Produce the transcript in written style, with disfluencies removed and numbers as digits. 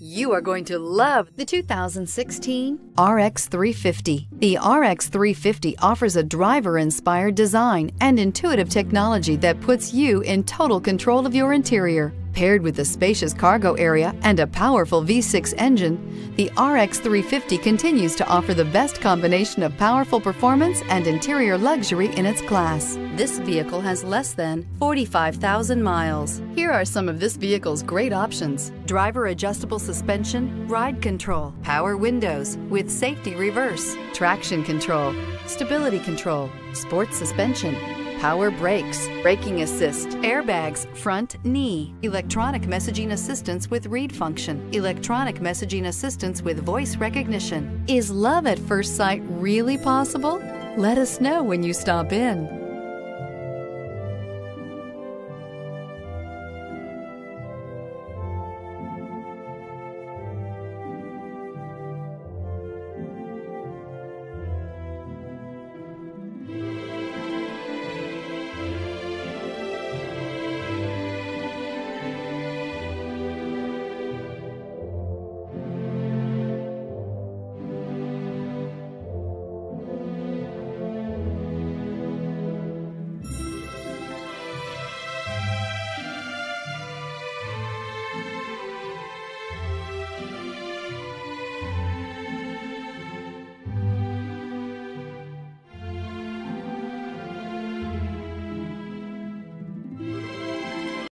You are going to love the 2016 RX 350. The RX 350 offers a driver-inspired design and intuitive technology that puts you in total control of your interior. Paired with a spacious cargo area and a powerful V6 engine, the RX 350 continues to offer the best combination of powerful performance and interior luxury in its class. This vehicle has less than 45,000 miles. Here are some of this vehicle's great options: driver adjustable suspension, ride control, power windows with safety reverse, traction control, stability control, sports suspension, power brakes, braking assist, airbags, front knee, electronic messaging assistance with read function, electronic messaging assistance with voice recognition. Is love at first sight really possible? Let us know when you stop in.